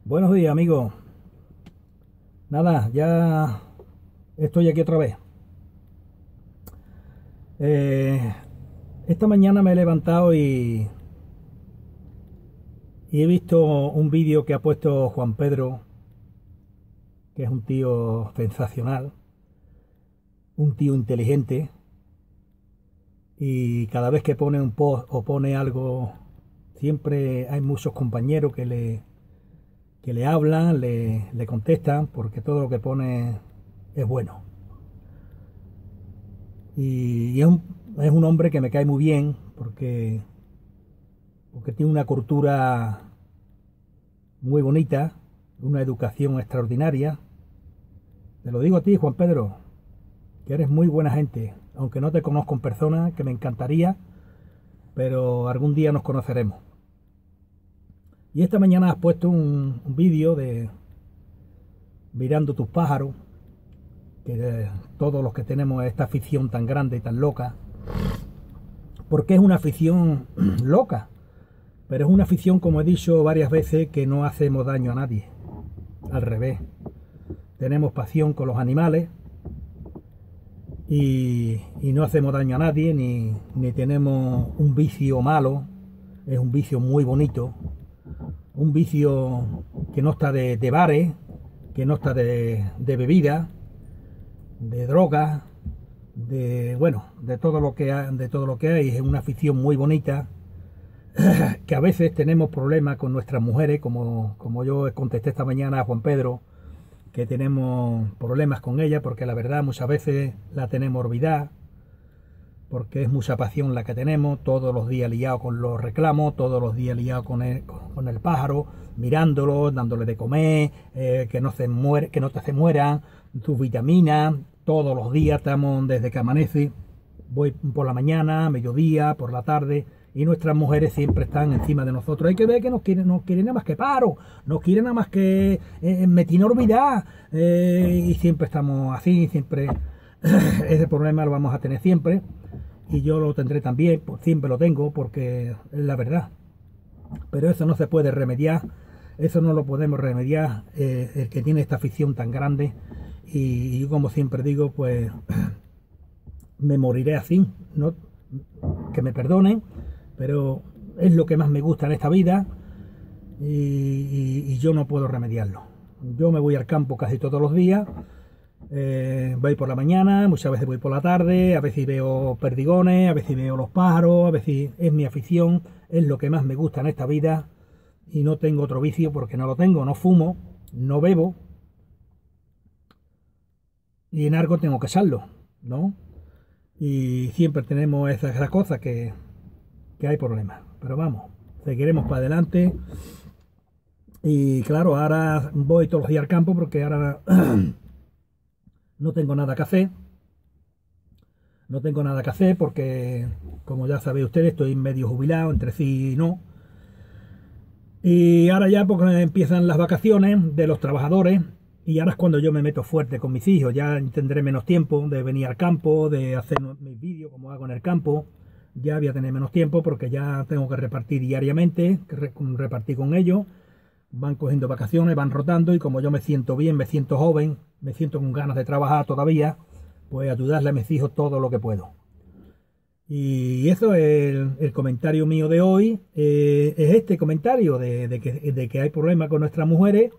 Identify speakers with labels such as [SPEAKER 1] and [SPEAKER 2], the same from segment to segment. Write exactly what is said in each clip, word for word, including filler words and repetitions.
[SPEAKER 1] Buenos días, amigos. Nada, ya estoy aquí otra vez. Eh, esta mañana me he levantado y, y he visto un vídeo que ha puesto Juan Pedro, que es un tío sensacional, un tío inteligente, y cada vez que pone un post o pone algo, siempre hay muchos compañeros que le que le hablan, le, le contestan, porque todo lo que pone es bueno. Y, y es, un, es un hombre que me cae muy bien, porque, porque tiene una cultura muy bonita, una educación extraordinaria. Te lo digo a ti, Juan Pedro, que eres muy buena gente, aunque no te conozco en persona, que me encantaría, pero algún día nos conoceremos. Y esta mañana has puesto un, un vídeo de mirando tus pájaros, que eh, todos los que tenemos esta afición tan grande y tan loca, porque es una afición loca, pero es una afición, como he dicho varias veces, que no hacemos daño a nadie. Al revés, tenemos pasión con los animales y, y no hacemos daño a nadie, ni, ni tenemos un vicio malo. Es un vicio muy bonito, un vicio que no está de, de bares, que no está de, de bebida, de drogas, de bueno, de todo lo que hay, de todo lo que hay. Es una afición muy bonita, que a veces tenemos problemas con nuestras mujeres, como, como yo contesté esta mañana a Juan Pedro, que tenemos problemas con ella, porque la verdad muchas veces la tenemos olvidada, porque es mucha pasión la que tenemos, todos los días liados con los reclamos, todos los días liados con el, con el pájaro, mirándolo, dándole de comer, eh, que no se muere, que no te se mueran, sus vitaminas. Todos los días estamos desde que amanece, voy por la mañana, mediodía, por la tarde, y nuestras mujeres siempre están encima de nosotros. Hay que ver que nos quieren, no quieren nada más que paro, no quieren nada más que eh, me tiene olvidada, eh, y siempre estamos así, siempre ese problema lo vamos a tener siempre, y yo lo tendré también, pues siempre lo tengo, porque es la verdad. Pero eso no se puede remediar, eso no lo podemos remediar, eh, el que tiene esta afición tan grande. Y yo, como siempre digo, pues me moriré así, ¿no? Que me perdonen, pero es lo que más me gusta en esta vida, y, y, y yo no puedo remediarlo. Yo me voy al campo casi todos los días, eh, voy por la mañana, muchas veces voy por la tarde, a veces veo perdigones, a veces veo los pájaros, a veces es mi afición, es lo que más me gusta en esta vida, y no tengo otro vicio porque no lo tengo. No fumo, no bebo, y en algo tengo que echarlo, ¿no? Y siempre tenemos esas, esas cosas que, que hay problemas. Pero vamos, seguiremos para adelante. Y claro, ahora voy todos los días al campo porque ahora no tengo nada que hacer. No tengo nada que hacer porque, como ya sabéis ustedes, estoy medio jubilado, entre sí y no. Y ahora ya porque empiezan las vacaciones de los trabajadores. Y ahora es cuando yo me meto fuerte con mis hijos. Ya tendré menos tiempo de venir al campo, de hacer mis vídeos como hago en el campo. Ya voy a tener menos tiempo porque ya tengo que repartir diariamente, que repartir con ellos. Van cogiendo vacaciones, van rotando, y como yo me siento bien, me siento joven, me siento con ganas de trabajar todavía, pues ayudarle a mis hijos todo lo que puedo. Y eso es el, el comentario mío de hoy. Eh, es este comentario de, de, que, de que hay problemas con nuestras mujeres,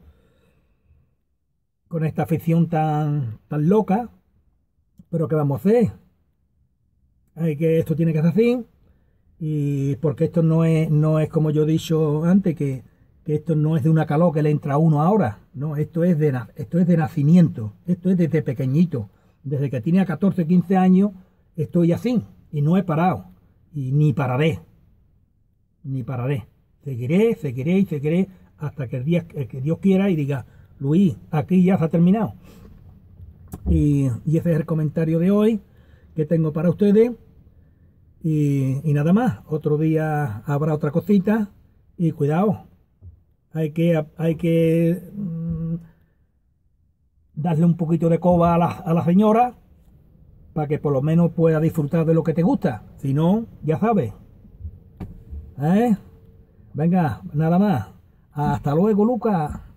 [SPEAKER 1] con esta afición tan, tan loca, pero ¿qué vamos a hacer? Hay que, esto tiene que ser así, y porque esto no es, no es como yo he dicho antes, que, que esto no es de una calor que le entra a uno ahora, no, esto es de, esto es de nacimiento, esto es desde pequeñito, desde que tenía catorce, quince años, estoy así, y no he parado, y ni pararé, ni pararé, seguiré, seguiré y seguiré, hasta que el día que Dios quiera y diga: Luis, aquí ya se ha terminado. Y, y ese es el comentario de hoy que tengo para ustedes. Y, y nada más, otro día habrá otra cosita. Y cuidado, hay que, hay que mmm, darle un poquito de coba a la, a la señora, para que por lo menos pueda disfrutar de lo que te gusta. Si no, ya sabes. ¿Eh? Venga, nada más. Hasta luego, Lucas.